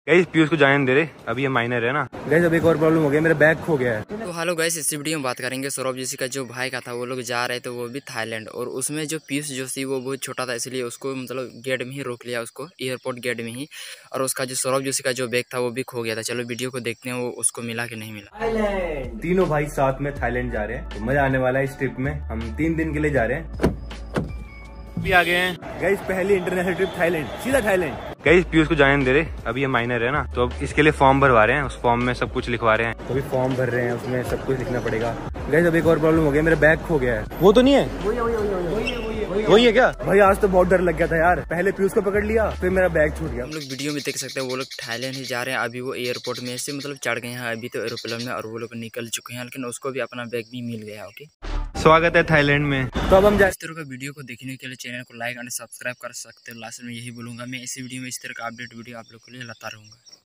Guys Piyush को जाने दे रहे, अभी ये माइनर है ना। गाइस अब एक और प्रॉब्लम हो गया, मेरा बैग खो गया है। तो हेलो गाइस, इस वीडियो में बात करेंगे सौरभ जोशी का जो भाई का था, वो लोग जा रहे थे वो भी थाईलैंड, और उसमें जो पीयूष जोशी वो बहुत छोटा था, इसलिए उसको मतलब गेट में ही रोक लिया, उसको एयरपोर्ट गेट में ही। और उसका जो सौरभ जोशी का जो बैग था वो भी खो गया था। चलो वीडियो को देखते हैं वो उसको मिला कि नहीं मिला। थाईलैंड तीनों भाई साथ में थाईलैंड जा रहे हैं, तो मजा आने वाला है इस ट्रिप में। हम 3 दिन के लिए जा रहे हैं, भी आ गए हैं। गाइस पहली इंटरनेशनल ट्रिप थाईलैंड, सीधा थाईलैंड। गाइस पीयूष को जाने दे रहे, अभी ये माइनर है ना, तो अब इसके लिए फॉर्म भरवा रहे हैं। उस फॉर्म में सब कुछ लिखवा रहे हैं, तो अभी फॉर्म भर रहे हैं, उसमें सब कुछ लिखना पड़ेगा। गाइस अब एक और प्रॉब्लम हो गया, मेरा बैग खो गया है। वो तो नहीं है, वही है क्या? भाई आज तो बहुत डर लग गया था यार, पहले पीयूष को पकड़ लिया, फिर मेरा बैग छूट गया। हम लोग वीडियो में देख सकते हैं वो लोग थाईलैंड ही जा रहे हैं। अभी वो एयरपोर्ट में से मतलब चढ़ गए हैं अभी तो एरोप्लेन में, और वो लोग निकल चुके हैं, लेकिन उसको भी अपना बैग भी मिल गया। ओके, स्वागत है थाईलैंड में। तो अब हम इस तरह का वीडियो को देखने के लिए चैनल को लाइक एंड सब्सक्राइब कर सकते हो। लास्ट में यही बोलूंगा, मैं इसी वीडियो में इस तरह का अपडेट वीडियो आप लोग के लिए लाता रहूंगा।